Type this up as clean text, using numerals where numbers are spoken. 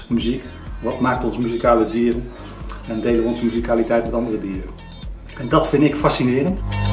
muziek? Wat maakt ons muzikale dieren? En delen we onze muzikaliteit met andere dieren? En dat vind ik fascinerend.